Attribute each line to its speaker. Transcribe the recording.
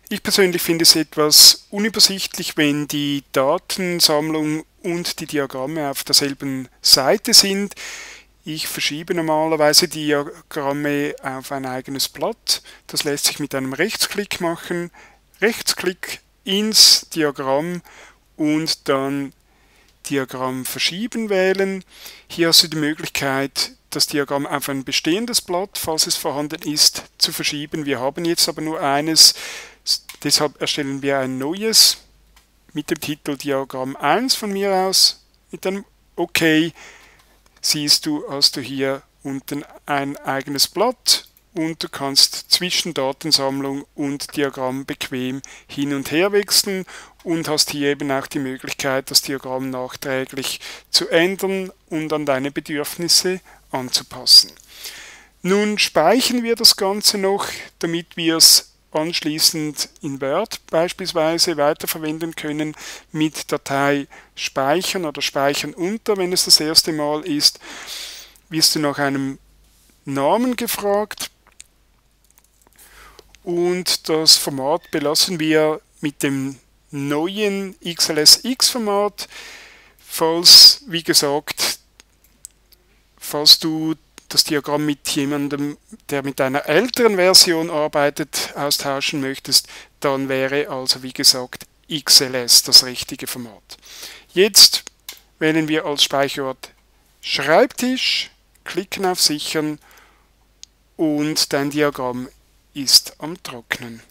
Speaker 1: Ich persönlich finde es etwas unübersichtlich, wenn die Datensammlung und die Diagramme auf derselben Seite sind. Ich verschiebe normalerweise die Diagramme auf ein eigenes Blatt. Das lässt sich mit einem Rechtsklick machen. Rechtsklick ins Diagramm und dann Diagramm verschieben wählen. Hier hast du die Möglichkeit, das Diagramm auf ein bestehendes Blatt, falls es vorhanden ist, zu verschieben. Wir haben jetzt aber nur eines, deshalb erstellen wir ein neues mit dem Titel Diagramm 1 von mir aus. Mit einem OK siehst du, hast du hier unten ein eigenes Blatt und du kannst zwischen Datensammlung und Diagramm bequem hin und her wechseln und hast hier eben auch die Möglichkeit, das Diagramm nachträglich zu ändern und an deine Bedürfnisse anzupassen. Nun speichern wir das Ganze noch, damit wir es anschließend in Word beispielsweise weiterverwenden können mit Datei speichern oder speichern unter, wenn es das erste Mal ist. Wirst du nach einem Namen gefragt und das Format belassen wir mit dem neuen XLSX-Format. Falls, wie gesagt, falls du das Diagramm mit jemandem, der mit einer älteren Version arbeitet, austauschen möchtest, dann wäre also, wie gesagt, XLS das richtige Format. Jetzt wählen wir als Speicherort Schreibtisch, klicken auf Sichern und dein Diagramm ist am Trocknen.